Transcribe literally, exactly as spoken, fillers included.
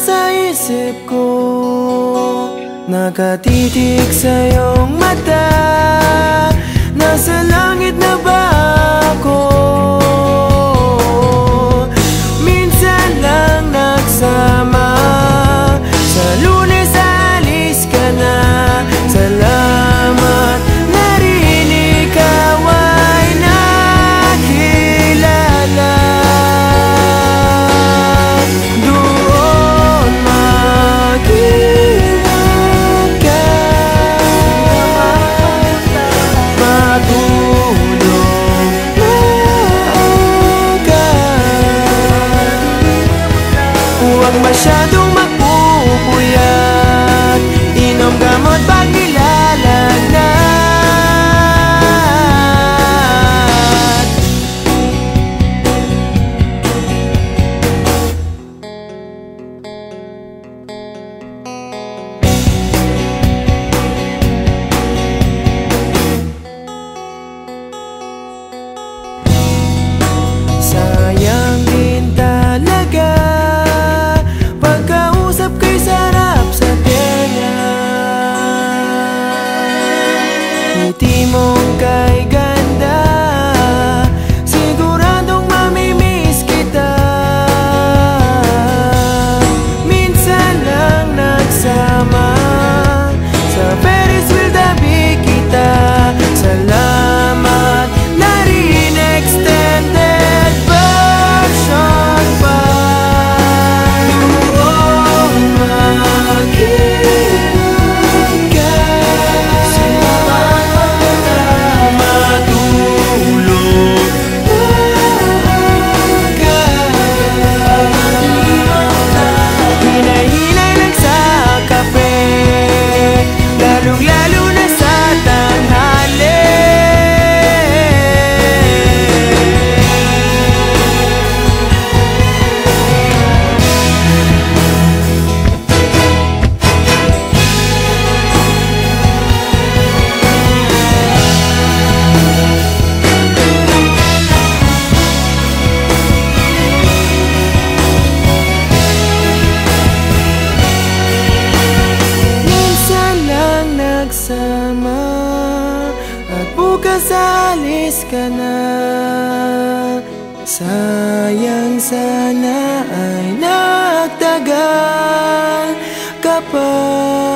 sa isip ko, nakatitig sa iyong mata. Nasa langit na ba ako? Minsan lang nagsama, sa Lunes alis ka na. Salamat na rin ikaw ay nakilala. Doon mag-ingat ka, matulog maaga. Huwag masyadong magpupuyat, inom gamot pag nilalagnat. Sayang din talaga, pagkausap kay sarap sa tenga. Ngiti mong kay ganda, siguradong mamimiss kita. Minsan lang nagsama, sa Ferris wheel tabi kita. Salamat na rin extended version pa. Doon mag-ingat ka, matulog maaga. Hinay-hinay lang sa kape, lalong-lalo na sa tanghali. Minsan lang nagsama, at bukas alis ka na. Sayang sana ay nagtagal ka pa.